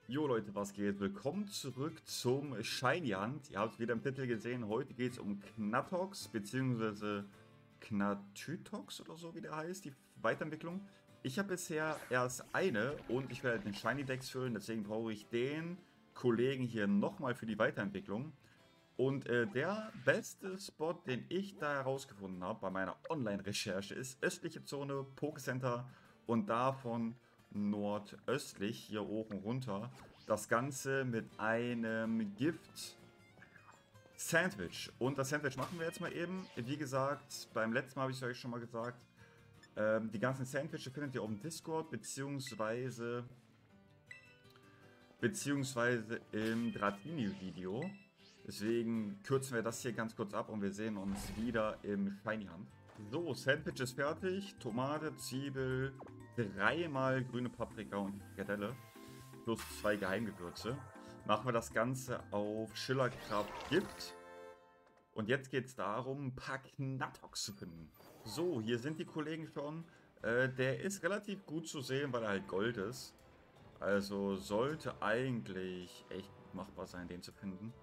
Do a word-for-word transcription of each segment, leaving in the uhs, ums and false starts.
Jo Leute, was geht? Willkommen zurück zum Shiny Hunt. Ihr habt es wieder im Titel gesehen. Heute geht es um Knatox bzw. Knatytox oder so, wie der heißt, die Weiterentwicklung. Ich habe bisher erst eine und ich werde den Shiny Dex füllen, deswegen brauche ich den Kollegen hier nochmal für die Weiterentwicklung. Und äh, der beste Spot, den ich da herausgefunden habe bei meiner Online-Recherche, ist östliche Zone, Pokecenter und davon nordöstlich, hier oben runter, das Ganze mit einem Gift-Sandwich. Und das Sandwich machen wir jetzt mal eben. Wie gesagt, beim letzten Mal habe ich es euch schon mal gesagt, ähm, die ganzen Sandwiches findet ihr auf dem Discord, beziehungsweise, beziehungsweise im Dratini-Video. Deswegen kürzen wir das hier ganz kurz ab und wir sehen uns wieder im Shiny Hunt. So, Sandwich ist fertig. Tomate, Zwiebel, dreimal grüne Paprika und Frikadelle. Plus zwei Geheimgewürze. Machen wir das Ganze auf Schillerkraft Gift. Und jetzt geht es darum, ein paar Knatox zu finden. So, hier sind die Kollegen schon. Äh, der ist relativ gut zu sehen, weil er halt Gold ist. Also sollte eigentlich echt machbar sein, den zu finden.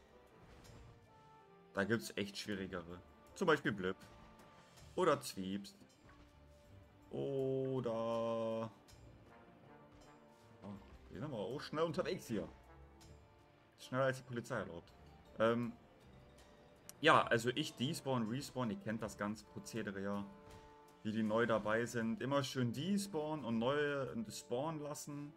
Da gibt es echt schwierigere. Zum Beispiel Blip. Oder Zwiebs. Oder... Oh, die sind aber auch schnell unterwegs hier. Schneller als die Polizei erlaubt. Ähm, ja, also ich despawn, respawn, ihr kennt das ganze Prozedere ja. Die, die neu dabei sind, immer schön despawn und neue spawnen lassen.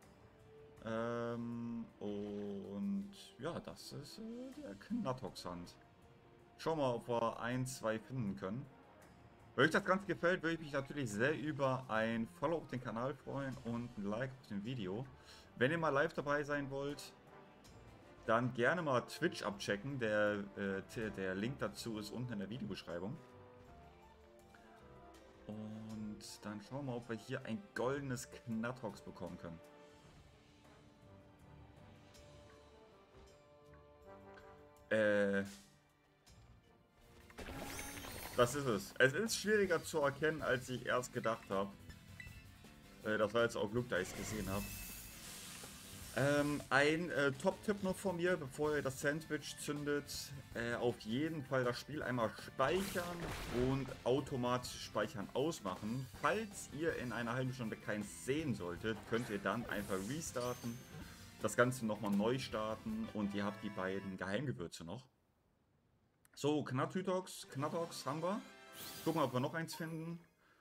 Ähm, und ja, das ist äh, der Knatox-Hand. Schauen wir mal, ob wir ein, zwei finden können. Wenn euch das Ganze gefällt, würde ich mich natürlich sehr über ein Follow auf den Kanal freuen und ein Like auf dem Video. Wenn ihr mal live dabei sein wollt, dann gerne mal Twitch abchecken. Der, äh, der Link dazu ist unten in der Videobeschreibung. Und dann schauen wir mal, ob wir hier ein goldenes Knatox bekommen können. Äh... Das ist es. Es ist schwieriger zu erkennen, als ich erst gedacht habe. Äh, das war jetzt auch Glück, da ich es gesehen habe. Ähm, ein äh, Top-Tipp noch von mir, bevor ihr das Sandwich zündet. Äh, auf jeden Fall das Spiel einmal speichern und automatisch speichern ausmachen. Falls ihr in einer halben Stunde keins sehen solltet, könnt ihr dann einfach restarten, das Ganze nochmal neu starten und ihr habt die beiden Geheimgewürze noch. So, Knatytox, Knatox haben wir. Gucken wir, ob wir noch eins finden.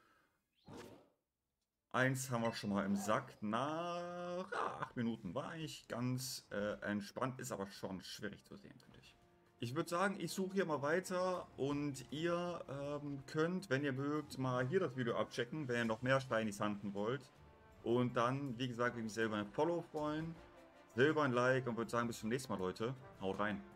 Eins haben wir schon mal im Sack. Nach acht Minuten war eigentlich ganz äh, entspannt, ist aber schon schwierig zu sehen, finde ich. Ich würde sagen, ich suche hier mal weiter und ihr ähm, könnt, wenn ihr mögt, mal hier das Video abchecken, wenn ihr noch mehr Shinies hunten wollt. Und dann, wie gesagt, würde ich mich selber ein Follow freuen, selber ein Like und würde sagen, bis zum nächsten Mal, Leute. Haut rein.